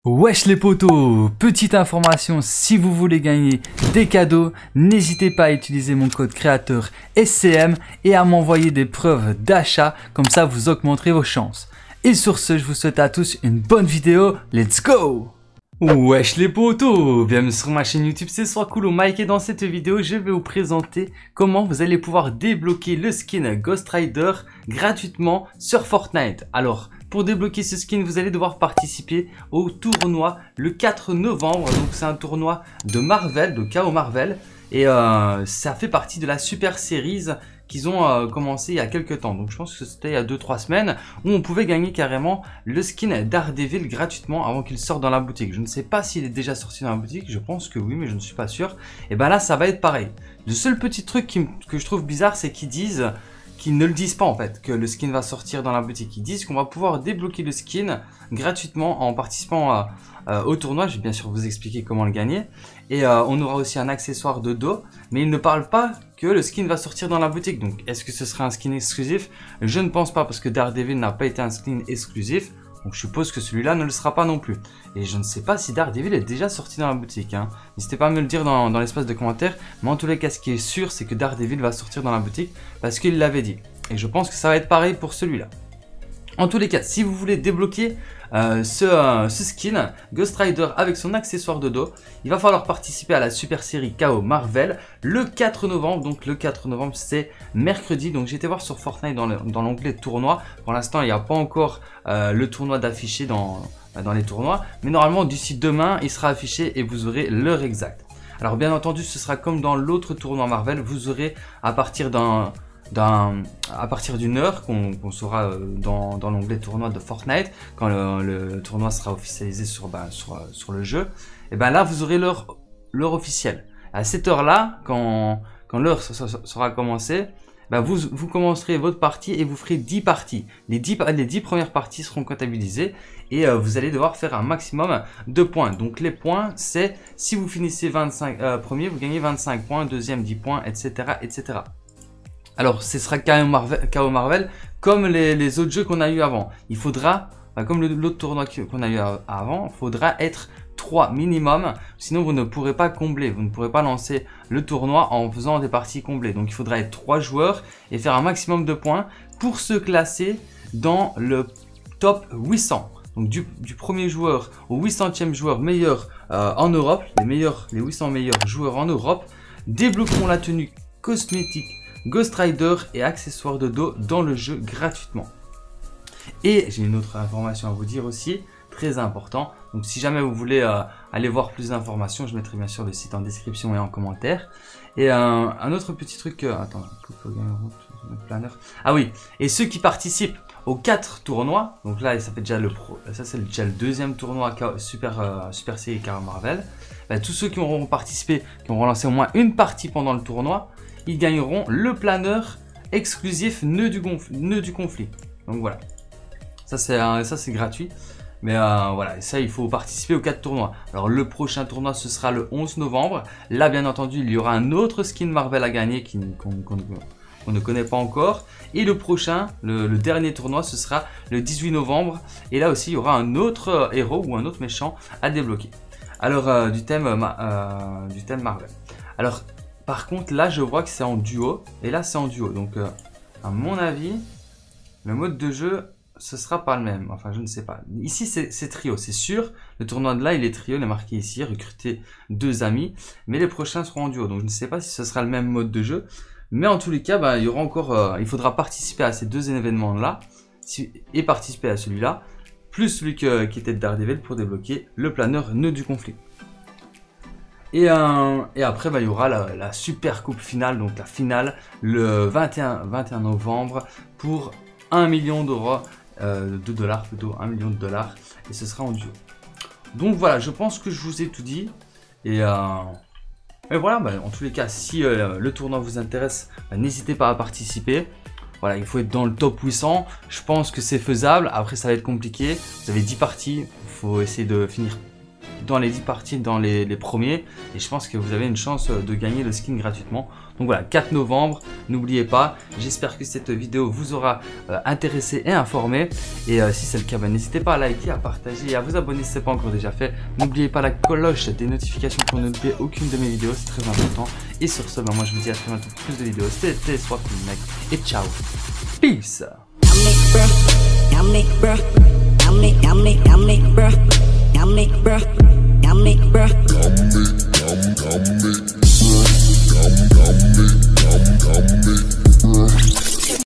Wesh les potos, petite information, si vous voulez gagner des cadeaux, n'hésitez pas à utiliser mon code créateur SCM et à m'envoyer des preuves d'achat, comme ça vous augmenterez vos chances. Et sur ce, je vous souhaite à tous une bonne vidéo, let's go! Wesh les potos, bienvenue sur ma chaîne YouTube, c'est Soiscool Mike et dans cette vidéo, je vais vous présenter comment vous allez pouvoir débloquer le skin Ghost Rider gratuitement sur Fortnite. Alors, pour débloquer ce skin, vous allez devoir participer au tournoi le 4 novembre. Donc c'est un tournoi de Marvel, de KO Marvel. Et ça fait partie de la Super Series qu'ils ont commencé il y a quelques temps. Donc je pense que c'était il y a 2-3 semaines où on pouvait gagner carrément le skin Daredevil gratuitement avant qu'il sorte dans la boutique. Je ne sais pas s'il est déjà sorti dans la boutique, je pense que oui, mais je ne suis pas sûr. Et ben là, ça va être pareil. Le seul petit truc que je trouve bizarre, c'est qu'ils disent... qu'ils ne le disent pas en fait, que le skin va sortir dans la boutique. Ils disent qu'on va pouvoir débloquer le skin gratuitement en participant au tournoi. Je vais bien sûr vous expliquer comment le gagner. Et on aura aussi un accessoire de dos. Mais ils ne parlent pas que le skin va sortir dans la boutique. Donc est-ce que ce sera un skin exclusif? Je ne pense pas parce que Daredevil n'a pas été un skin exclusif. Donc je suppose que celui-là ne le sera pas non plus. Et je ne sais pas si Daredevil est déjà sorti dans la boutique. N'hésitez pas à me le dire dans l'espace de commentaires. Mais en tous les cas, ce qui est sûr, c'est que Daredevil va sortir dans la boutique parce qu'il l'avait dit. Et je pense que ça va être pareil pour celui-là. En tous les cas, si vous voulez débloquer ce skin Ghost Rider avec son accessoire de dos, il va falloir participer à la super série KO Marvel le 4 novembre. Donc le 4 novembre, c'est mercredi. Donc j'ai été voir sur Fortnite dans l'onglet tournoi. Pour l'instant, il n'y a pas encore le tournoi d'affiché dans les tournois. Mais normalement, d'ici demain, il sera affiché et vous aurez l'heure exacte. Alors bien entendu, ce sera comme dans l'autre tournoi Marvel. Vous aurez à partir d'une heure qu'on saura dans l'onglet tournoi de Fortnite, quand le tournoi sera officialisé sur le jeu, et ben là vous aurez l'heure officielle. À cette heure là, quand l'heure sera commencée, ben vous commencerez votre partie et vous ferez 10 parties. Les 10 premières parties seront comptabilisées et vous allez devoir faire un maximum de points. Donc les points, c'est si vous finissez 25 premiers, vous gagnez 25 points, deuxième 10 points, etc. etc. Alors, ce sera KO Marvel comme les autres jeux qu'on a eu avant. Il faudra, comme l'autre tournoi qu'on a eu avant, il faudra être 3 minimum. Sinon, vous ne pourrez pas combler. Vous ne pourrez pas lancer le tournoi en faisant des parties comblées. Donc, il faudra être 3 joueurs et faire un maximum de points pour se classer dans le top 800. Donc, du premier joueur au 800e joueur meilleur en Europe, les 800 meilleurs joueurs en Europe débloqueront la tenue cosmétique Ghost Rider et accessoires de dos dans le jeu gratuitement. Et j'ai une autre information à vous dire aussi, très important. Donc si jamais vous voulez aller voir plus d'informations, je mettrai bien sûr le site en description et en commentaire. Et un autre petit truc, attends, planeur. Ah oui, et ceux qui participent aux 4 tournois, donc là ça fait déjà déjà le deuxième tournoi Super Série KO Marvel. Tous ceux qui auront participé, qui auront lancé au moins une partie pendant le tournoi, ils gagneront le planeur exclusif nœud du conflit. Donc voilà, ça c'est gratuit. Mais voilà, ça il faut participer aux 4 tournois. Alors le prochain tournoi ce sera le 11 novembre. Là bien entendu il y aura un autre skin Marvel à gagner qu'on ne connaît pas encore. Et le prochain, le dernier tournoi ce sera le 18 novembre. Et là aussi il y aura un autre héros ou un autre méchant à débloquer. Alors du thème Marvel. Alors par contre, là, je vois que c'est en duo. Et là, c'est en duo. Donc, à mon avis, le mode de jeu, ce sera pas le même. Enfin, je ne sais pas. Ici, c'est trio, c'est sûr. Le tournoi de là, il est trio. Il est marqué ici. Recruter 2 amis. Mais les prochains seront en duo. Donc, je ne sais pas si ce sera le même mode de jeu. Mais en tous les cas, il y aura encore... il faudra participer à ces 2 événements-là. Et participer à celui-là. Plus celui qui était de Daredevil pour débloquer le planeur nœud du conflit. Et après, il y aura la super coupe finale, donc la finale, le 21 novembre pour 1 million d'euros, de dollars plutôt, 1 million de dollars, et ce sera en duo. Donc voilà, je pense que je vous ai tout dit. Et voilà, en tous les cas, si le tournoi vous intéresse, n'hésitez pas à participer. Voilà, il faut être dans le top 800. Je pense que c'est faisable. Après, ça va être compliqué. Vous avez 10 parties. Il faut essayer de finir dans les 10 parties, dans les premiers. Et je pense que vous avez une chance de gagner le skin gratuitement. Donc voilà, 4 novembre, n'oubliez pas. J'espère que cette vidéo vous aura intéressé et informé. Et si c'est le cas, n'hésitez pas à liker, à partager et à vous abonner si ce n'est pas encore déjà fait. N'oubliez pas la cloche des notifications pour ne louper aucune de mes vidéos, c'est très important. Et sur ce, moi je vous dis à très bientôt pour plus de vidéos. C'était Soit Cool Mec et ciao. Peace. Bruh.